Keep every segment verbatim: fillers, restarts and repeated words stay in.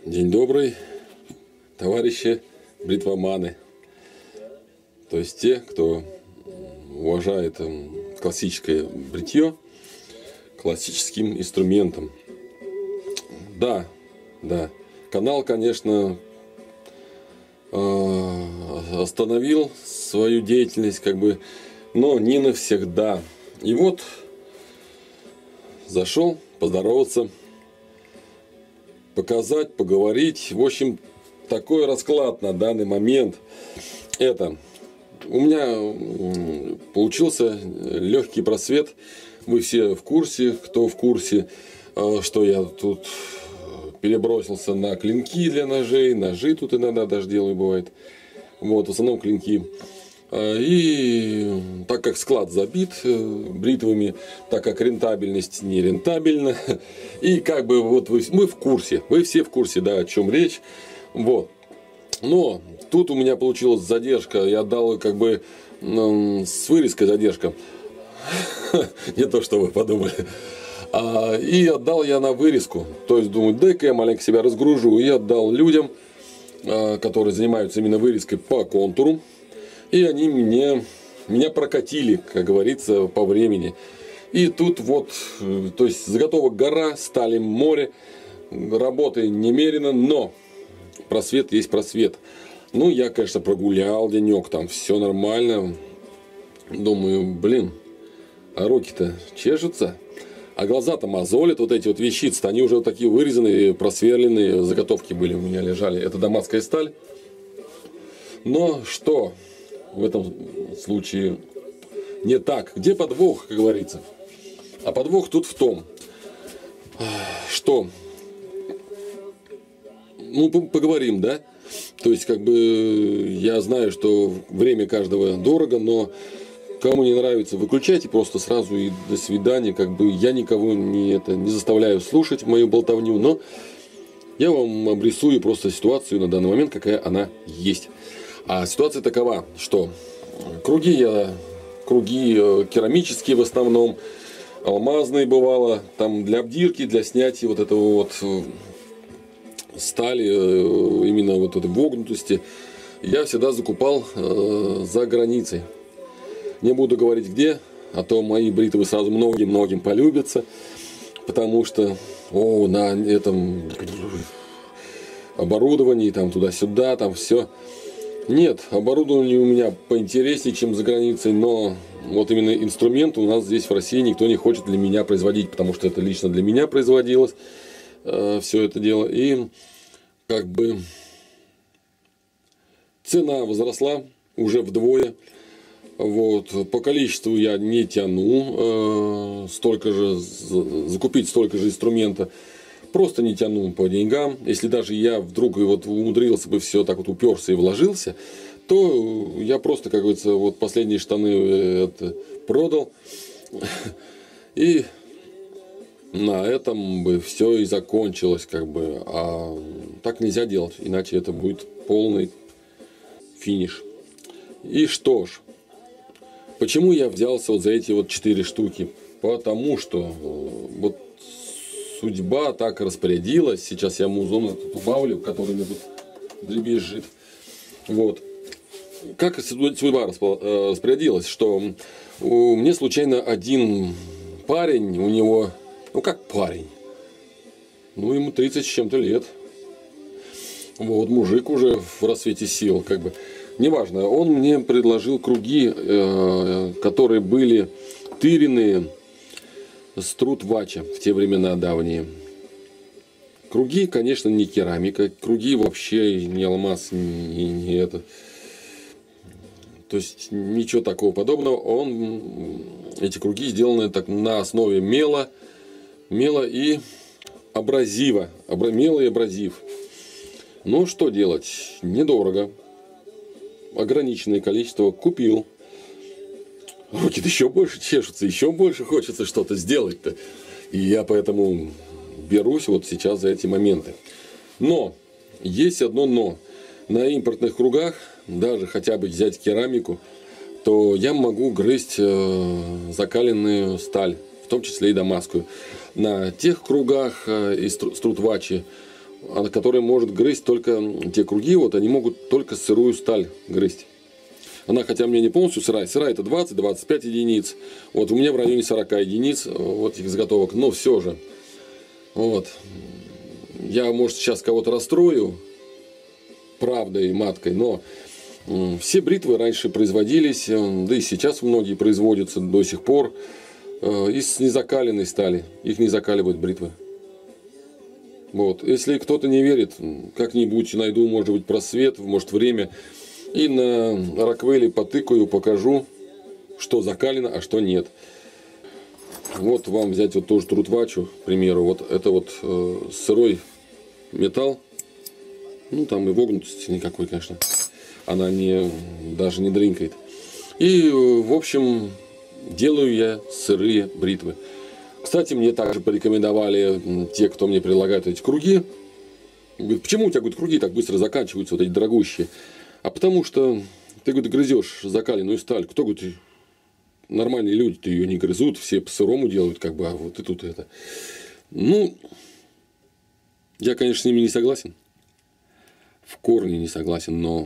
День добрый, товарищи бритвоманы. То есть те, кто уважает классическое бритье классическим инструментом. Да, да. Канал, конечно, остановил свою деятельность, как бы, но не навсегда. И вот зашел поздороваться, показать, поговорить. В общем, такой расклад на данный момент. Это у меня получился легкий просвет. Вы все в курсе, кто в курсе, что я тут перебросился на клинки для ножей. Ножи тут иногда даже делаю, бывает. Вот, в основном клинки. И так как склад забит бритвами, так как рентабельность не рентабельна, и как бы вот вы, мы в курсе, вы все в курсе, да, о чем речь. Вот. Но тут у меня получилась задержка, я отдал как бы с вырезкой задержка. Не то, что вы подумали. И отдал я на вырезку. То есть думаю, дай-ка я маленько себя разгружу. И отдал людям, которые занимаются именно вырезкой по контуру. И они мне, меня прокатили, как говорится, по времени. И тут вот, то есть заготовок гора, стали море, работы немерено, но просвет есть просвет. Ну, я, конечно, прогулял денек, там все нормально. Думаю, блин, а руки-то чешутся, а глаза-то мозолят, вот эти вот вещицы, они уже вот такие вырезанные, просверленные заготовки были у меня лежали. Это дамасская сталь. Но что в этом случае не так? Где подвох, как говорится? А подвох тут в том, что, ну, поговорим, да? То есть, как бы, я знаю, что время каждого дорого, но кому не нравится, выключайте просто сразу и до свидания. Как бы я никого не, это, не заставляю слушать мою болтовню, но я вам обрисую просто ситуацию на данный момент, какая она есть. А ситуация такова, что круги я, круги керамические в основном, алмазные бывало, там для обдирки, для снятия вот этого вот стали, именно вот этой вогнутости, я всегда закупал э, за границей. Не буду говорить где, а то мои бритвы сразу многим-многим полюбятся, потому что, о, на этом оборудовании, там туда-сюда, там все. Нет, оборудование у меня поинтереснее, чем за границей, но вот именно инструмент у нас здесь в России никто не хочет для меня производить, потому что это лично для меня производилось э, все это дело. И как бы цена возросла уже вдвое. Вот. По количеству я не тяну э, столько же, закупить столько же инструмента. Просто не тяну по деньгам. Если даже я вдруг вот умудрился бы все так вот уперся и вложился, то я просто, как говорится, вот последние штаны это продал. И на этом бы все и закончилось, как бы. А так нельзя делать, иначе это будет полный финиш. И что ж, почему я взялся вот за эти вот четыре штуки? Потому что вот судьба так распорядилась. Сейчас я музон убавлю, который мне тут дребезжит. Вот. Как судьба распорядилась, что у меня случайно один парень, у него, ну как парень, ну ему тридцать с чем-то лет. Вот, мужик уже в рассвете сил, как бы. Неважно, он мне предложил круги, которые были тыренные, струт-вача в те времена давние. Круги, конечно, не керамика. Круги вообще не алмаз, не, не это. То есть ничего такого подобного. Он, эти круги сделаны так на основе мела, мела и абразива. Мела и абразив. Ну что делать? Недорого. Ограниченное количество купил. Руки-то еще больше чешутся, еще больше хочется что-то сделать-то. И я поэтому берусь вот сейчас за эти моменты. Но, есть одно но. На импортных кругах, даже хотя бы взять керамику, то я могу грызть э, закаленную сталь, в том числе и дамасскую. На тех кругах э, из струт-вачи которая может грызть только те круги, вот они могут только сырую сталь грызть. Она, хотя у меня не полностью сырая, сырая это двадцать-двадцать пять единиц, вот у меня в районе сорока единиц вот этих заготовок, но все же, вот, я, может, сейчас кого-то расстрою правдой, маткой, но все бритвы раньше производились, да и сейчас многие производятся до сих пор из незакаленной стали, их не закаливают бритвы. Вот. Если кто-то не верит, как-нибудь найду, может быть, просвет, может, время. И на Роквелле потыкаю, покажу, что закалено, а что нет. Вот вам взять вот тоже трутвачу, к примеру. Вот это вот э, сырой металл. Ну, там и вогнутости никакой, конечно. Она не, даже не дрынкает. И, в общем, делаю я сырые бритвы. Кстати, мне также порекомендовали те, кто мне предлагают эти круги. Говорит, почему у тебя, говорит, круги так быстро заканчиваются, вот эти дорогущие? А потому что ты, говорит, грызешь закаленную сталь. Кто, говорит, нормальные люди-то ее не грызут, все по-сырому делают, как бы, а вот и тут это. Ну, я, конечно, с ними не согласен. В корне не согласен, но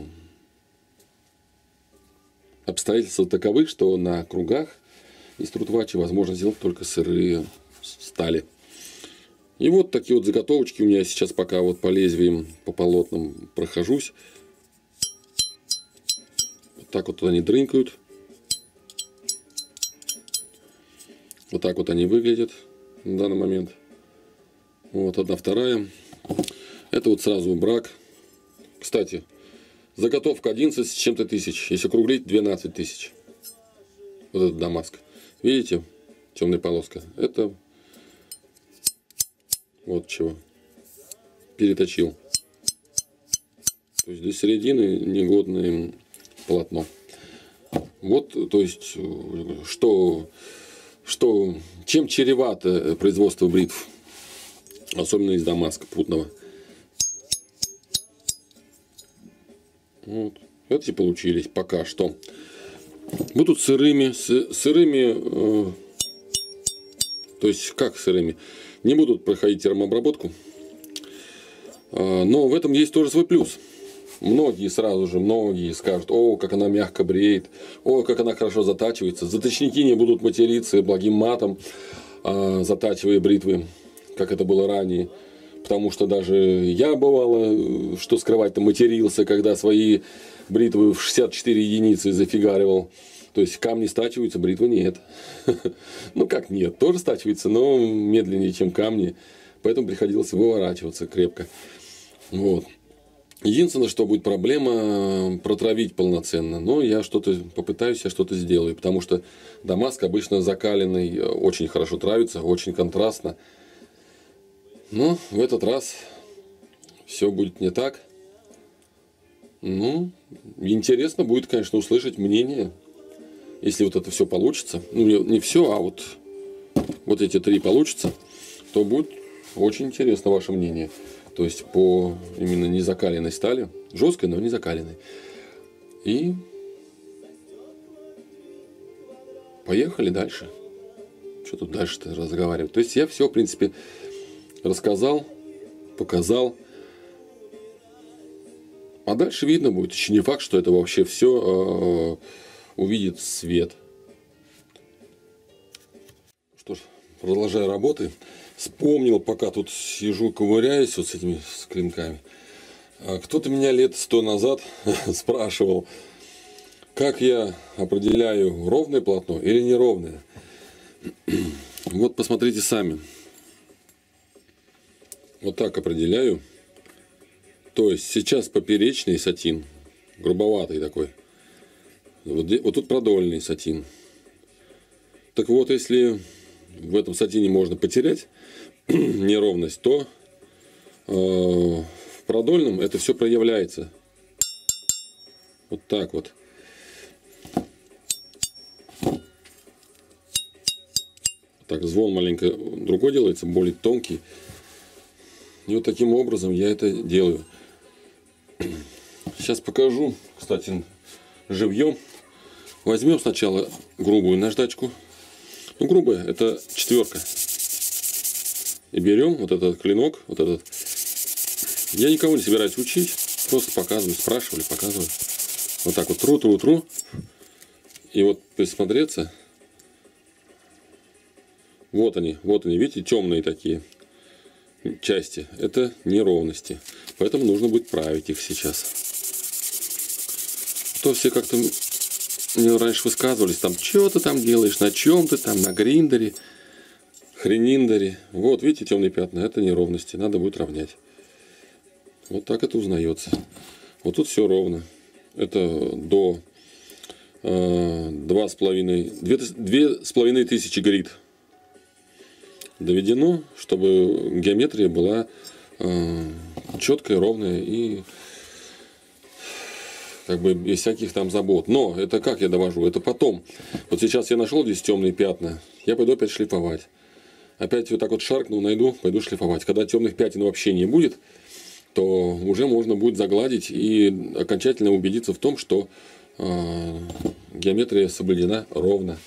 обстоятельства таковы, что на кругах из трутвачи возможно сделать только сырые стали. И вот такие вот заготовочки у меня сейчас пока вот по лезвиям, по полотнам прохожусь. Вот так вот они дрынкают. Вот так вот они выглядят на данный момент. Вот одна, вторая. Это вот сразу брак. Кстати, заготовка одиннадцать с чем-то тысяч. Если округлить, двенадцать тысяч. Вот этот Дамаск. Видите? Темная полоска. Это вот чего. Переточил. То есть до середины негодное полотно. Вот, то есть, что, что, чем чревато производство бритв. Особенно из Дамаска путного. Вот. Эти получились пока что. Будут сырыми. Сырыми. Э, то есть, как сырыми? Не будут проходить термообработку. Э, но в этом есть тоже свой плюс. Многие сразу же, многие скажут, о, как она мягко бреет, о, как она хорошо затачивается. Заточники не будут материться благим матом, э, затачивая бритвы, как это было ранее. Потому что даже я, бывало, что скрывать-то, матерился, когда свои бритвы в шестьдесят четыре единицы зафигаривал. То есть камни стачиваются, бритвы нет. Ну как нет, тоже стачивается, но медленнее, чем камни. Поэтому приходилось выворачиваться крепко. Вот. Единственное, что будет проблема, протравить полноценно. Но я что-то попытаюсь, я что-то сделаю. Потому что Дамаск обычно закаленный очень хорошо травится, очень контрастно. Но в этот раз все будет не так. Ну, интересно будет, конечно, услышать мнение, если вот это все получится. Ну, не все, а вот, вот эти три получится, то будет очень интересно ваше мнение. То есть по именно незакаленной стали, жесткой, но не закаленной. И поехали дальше. Что тут дальше-то разговаривать? То есть я все, в принципе, рассказал, показал. А дальше видно будет. Еще не факт, что это вообще все э, увидит свет. Что ж, продолжая работы. Вспомнил, пока тут сижу, ковыряюсь вот с этими с клинками. Кто-то меня лет сто назад спрашивал, как я определяю, ровное полотно или неровное. Вот посмотрите сами. Вот так определяю. То есть сейчас поперечный сатин, грубоватый такой. Вот, вот тут продольный сатин. Так вот, если в этом сатине можно потерять неровность, то э, в продольном это все проявляется. Вот так вот. Так, звон маленько другой делается, более тонкий. И вот таким образом я это делаю. Сейчас покажу, кстати, живьем. Возьмем сначала грубую наждачку. Ну, грубая, это четверка. И берем вот этот клинок, вот этот, Я никого не собираюсь учить, просто показываю, спрашивали, показываю. Вот так вот тру, тру, тру. И вот присмотреться. Вот они, вот они, видите, темные такие части. Это неровности. Поэтому нужно будет править их сейчас. То все как-то мне раньше высказывались, там, что ты там делаешь, на чем ты там, на гриндере, хрениндере. Вот, видите, темные пятна, это неровности, надо будет равнять. Вот так это узнается. Вот тут все ровно. Это до э, два с половиной, две, две с половиной тысячи грит доведено, чтобы геометрия была э, четкая, ровная и как бы без всяких там забот. Но это как я довожу? Это потом. Вот сейчас я нашел здесь темные пятна, я пойду опять шлифовать. Опять вот так вот шаркнул, найду, пойду шлифовать. Когда темных пятен вообще не будет, то уже можно будет загладить и окончательно убедиться в том, что э, геометрия соблюдена ровно.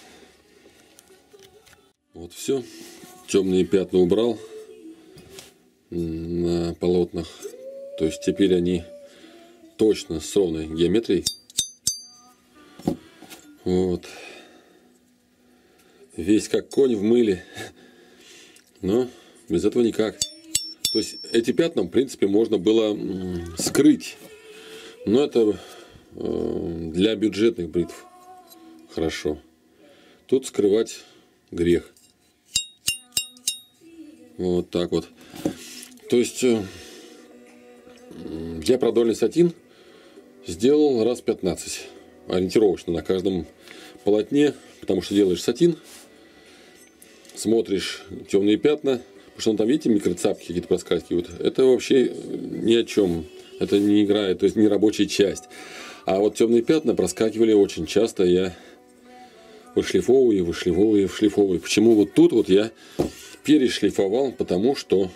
Вот все. Темные пятна убрал на полотнах. То есть теперь они точно с ровной геометрией. Вот. Весь как конь в мыле. Но без этого никак. То есть эти пятна, в принципе, можно было скрыть. Но это э, для бюджетных бритв хорошо. Тут скрывать грех. Вот так вот. То есть э, я продольный сатин сделал раз пятнадцать. Ориентировочно на каждом полотне. Потому что делаешь сатин, смотришь темные пятна. Потому что он там, видите, микроцапки какие-то проскакивают. Это вообще ни о чем. Это не играет, то есть не рабочая часть. А вот темные пятна проскакивали очень часто. Я вышлифовываю, вышлифовываю, вышлифовываю. Почему вот тут вот я перешлифовал? Потому что,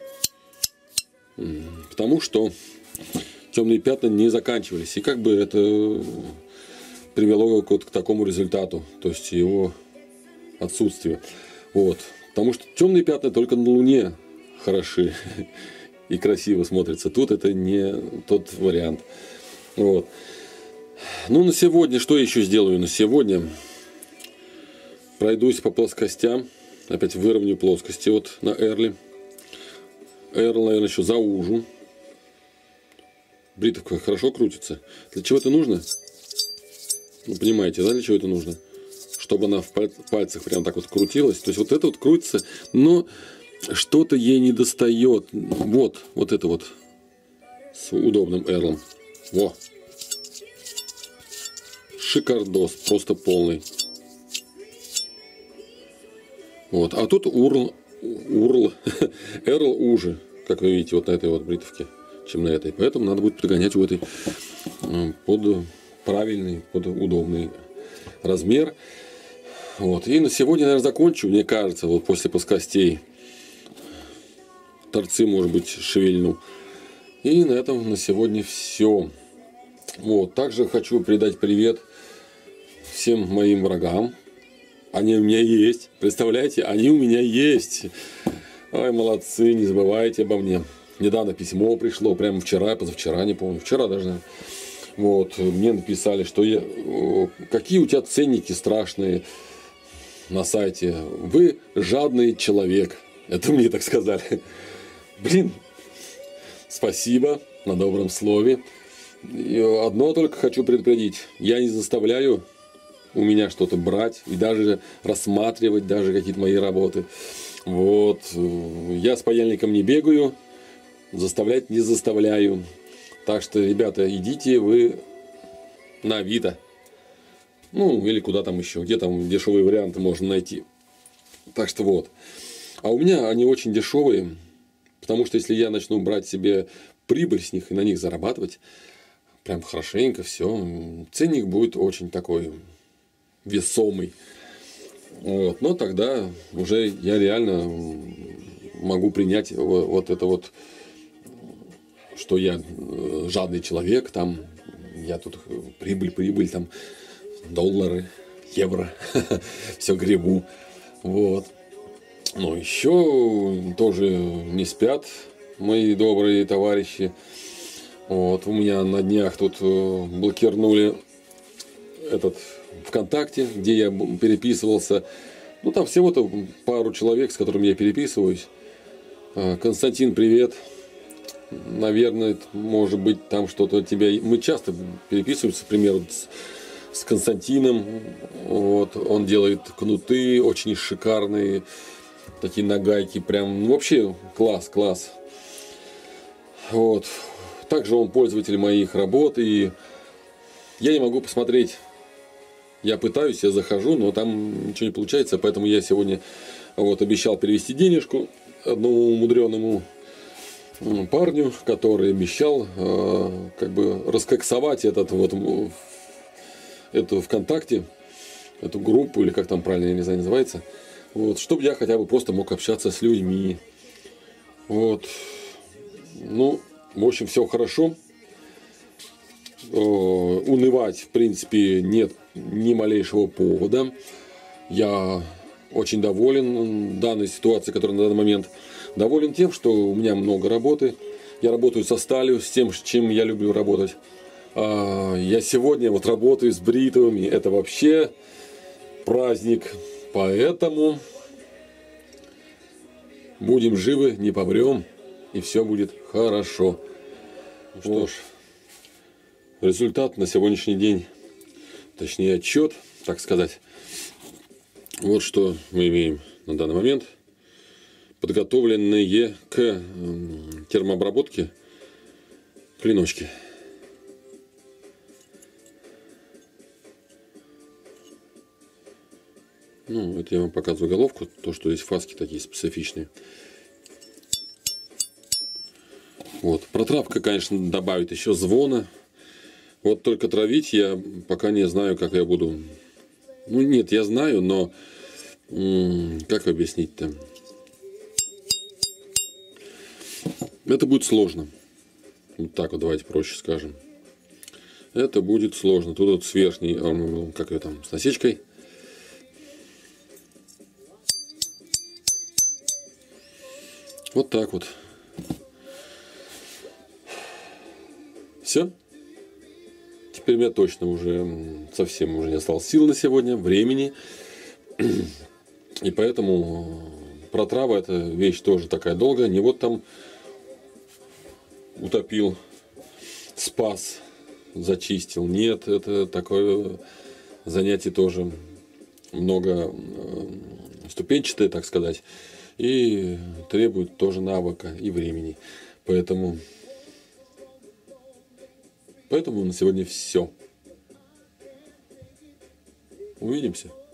потому что темные пятна не заканчивались. И как бы это привело к, вот, к такому результату. То есть его отсутствие. Вот. Потому что темные пятна только на Луне хороши и красиво смотрятся. Тут это не тот вариант. Вот. Ну, на сегодня, что я еще сделаю? На сегодня пройдусь по плоскостям. Опять выровняю плоскости вот на Эрле. Эрл, наверное, еще заужу. Бритовка хорошо крутится. Для чего это нужно? Вы понимаете, да, для чего это нужно? Чтобы она в пальцах прям так вот крутилась. То есть вот это вот крутится, но что-то ей не достает. Вот, вот это вот с удобным эрлом. Во. Шикардос, просто полный. Вот, а тут урл, урл, эрл уже, как вы видите, вот на этой вот бритовке, чем на этой. Поэтому надо будет подгонять в этой под правильный, под удобный размер. Вот. И на сегодня, наверное, закончу, мне кажется, вот после плоскостей. Торцы, может быть, шевельну. И на этом на сегодня все. Вот. Также хочу передать привет всем моим врагам. Они у меня есть. Представляете, они у меня есть. Ой, молодцы, не забывайте обо мне. Недавно письмо пришло, прямо вчера, позавчера, не помню. Вчера даже. Вот. Мне написали, что я... какие у тебя ценники страшные на сайте. Вы жадный человек. Это мне так сказали. Блин, спасибо на добром слове. И одно только хочу предупредить. Я не заставляю у меня что-то брать и даже рассматривать даже какие-то мои работы. Вот. Я с паяльником не бегаю. Заставлять не заставляю. Так что, ребята, идите вы на Авито. Ну, или куда там еще. Где там дешевые варианты можно найти. Так что вот. А у меня они очень дешевые. Потому что если я начну брать себе прибыль с них и на них зарабатывать, прям хорошенько все, ценник будет очень такой весомый. Вот. Но тогда уже я реально могу принять вот, вот это вот, что я жадный человек, там, я тут прибыль, прибыль, там, доллары, евро, все гребу. Вот. Но еще тоже не спят мои добрые товарищи. Вот, у меня на днях тут блокирнули этот ВКонтакте, где я переписывался. Ну, там всего-то пару человек, с которыми я переписываюсь. Константин, привет. Наверное, может быть, там что-то тебя... Мы часто переписываемся, к примеру, с, с Константином. Вот, он делает кнуты, очень шикарные, такие нагайки, прям, ну, вообще класс, класс. Вот. Также он пользователь моих работ, и я не могу посмотреть. Я пытаюсь, я захожу, но там ничего не получается, поэтому я сегодня вот обещал перевести денежку одному умудренному парню, который обещал э, как бы раскоксовать этот вот эту ВКонтакте, эту группу, или как там правильно, я не знаю, называется, вот, чтобы я хотя бы просто мог общаться с людьми. Вот. Ну, в общем, все хорошо. Э, унывать, в принципе, нет ни малейшего повода. Я очень доволен данной ситуацией, которая на данный момент. Доволен тем, что у меня много работы. Я работаю со сталью, с тем, с чем я люблю работать. Я сегодня вот работаю с бритвами. Это вообще праздник. Поэтому будем живы, не помрем. И все будет хорошо. Ну что ж, результат на сегодняшний день, точнее отчет, так сказать. Вот что мы имеем на данный момент. Подготовленные к термообработке клиночки. Ну, это я вам показываю головку, то, что здесь фаски такие специфичные. Вот. Протравка, конечно, добавит еще звона. Вот только травить я пока не знаю, как я буду. Ну, нет, я знаю, но как объяснить-то? Это будет сложно. Вот так вот давайте проще скажем. Это будет сложно. Тут вот с верхней, как ее там, с насечкой. Вот так вот. Все. Теперь у меня точно уже совсем уже не осталось сил на сегодня, времени. И поэтому протрава — это вещь тоже такая долгая. Не вот там утопил, спас, зачистил. Нет, это такое занятие тоже много ступенчатое, так сказать. И требует тоже навыка и времени. Поэтому, поэтому на сегодня все. Увидимся.